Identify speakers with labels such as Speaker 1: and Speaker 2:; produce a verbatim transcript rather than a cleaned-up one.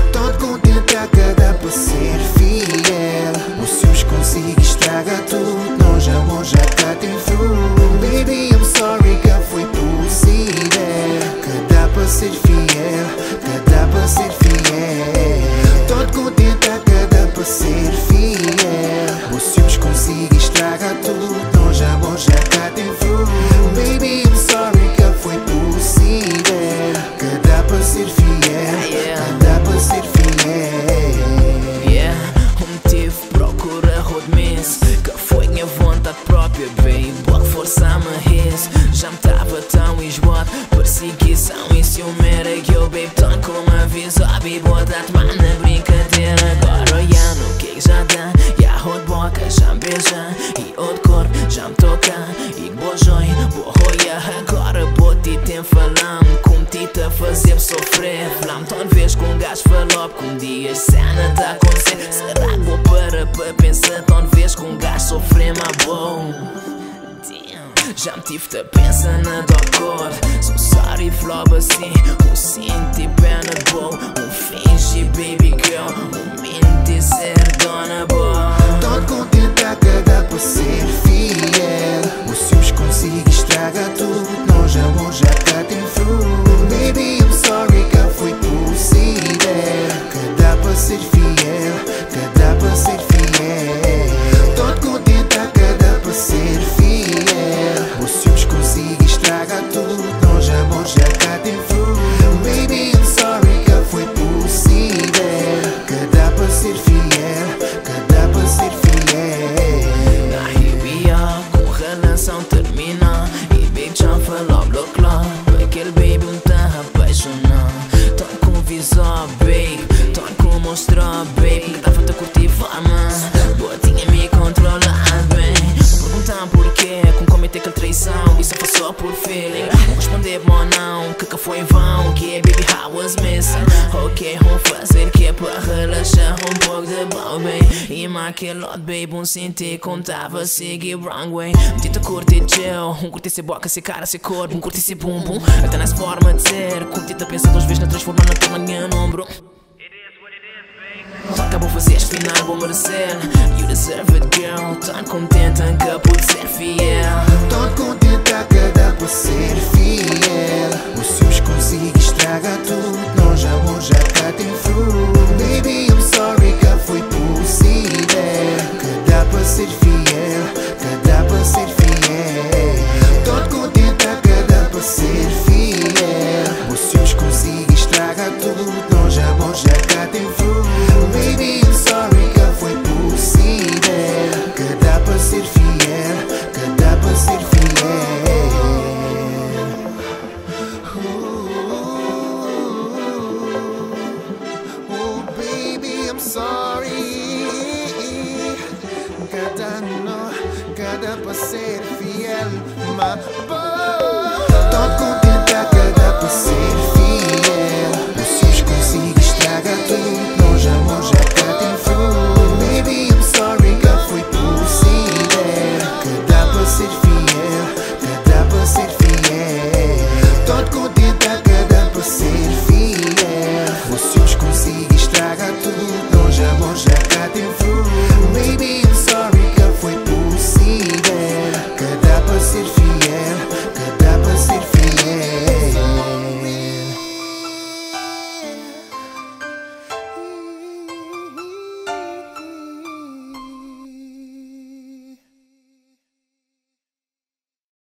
Speaker 1: Todo contente a cada para ser fiel. O ciúmes consigo estraga tudo. Nós amor já cá tem fruto. Baby, I'm sorry que foi possível. Que dá para ser fiel, que dá para ser fiel. Todo contente a cada para ser fiel. O ciúmes consigo estraga tudo. Nós amor já cá tem fruto. Baby, I'm sorry que foi possível. Que dá para ser fiel, que dá para ser fiel.
Speaker 2: Yeah, um motivo procura road-miss. Que foi minha vontade própria, baby. Bloco força-me ris. Já me tava tão enjoado. Perseguição e ciúme era que eu, baby. Tão como aviso, a bibodade, mas na brincadeira. Agora olhando o que já dá. E a road boca já me beija. E o de corpo já me toca. E boa joia, boa roia. Agora boti tem falando. Cometi-te a fazer-me sofrer. Falam-me toda vez com um gajo falou. Que um dia cena tá a acontecer. Será que vou parar para pensar? Toda vez com um gajo sofrer, mas bom. Já me tive-te a pensar na docor. So sorry, flop assim. Um cinto e pena boa. Um finge, baby girl. Um mente ser dona boa.
Speaker 1: Todo contente a cada para ser fiel. O ciúmes consigo estraga tudo. Nós amor já cá tem fruto. Baby, I'm sorry que foi possível. Que dá para ser fiel, que dá para ser fiel. Todo contente a cada para ser fiel. O ciúmes consigo estraga tudo. Nós amor já cá tem fruto. Baby, I'm sorry que foi possível. Que dá para ser fiel, que dá para ser fiel.
Speaker 2: Na ribia, com relação termina. E baby já falou, blá blá. Aquele baby não tá apaixonado. Tão com visor, baby. Tão com mostrar, baby. Que dava-te a curtir forma. Botinha me controlar, bem. Perguntam porquê, como cometei aquela traição. Isso foi só por feeling. Vou responder bom não, que que foi em vão. Que é baby, I was missing. Ok, vamos fazer que é para relaxar um pouco de bom, bem. E maquele lot, baby, um senti como tava a seguir wrong way. Meti-te a curtir gel, um curtir se boca, se cara, se corpo. Um curtir se bumbum, até nas formas de ser. Curti-te a pensar duas vezes na transformar na tua minha ombro. Acabou fazeste final, vou merecer. You deserve it, girl. Tão contente que pude ser fiel.
Speaker 1: Todo contente a cada para ser fiel. O ciúmes consigo estraga tudo. Nós amor já cá tem fruto. Baby, I'm sorry que foi possível. Que dá para ser fiel, que dá para ser fiel. Todo contente a cada para ser fiel. O ciúmes consigo estraga tudo. Nós amor já cá tem fruto. Baby, I'm sorry que foi possível. Que dá para ser fiel, que dá para ser fiel. Oh, baby, I'm sorry. Que dá, no, que dá para ser fiel.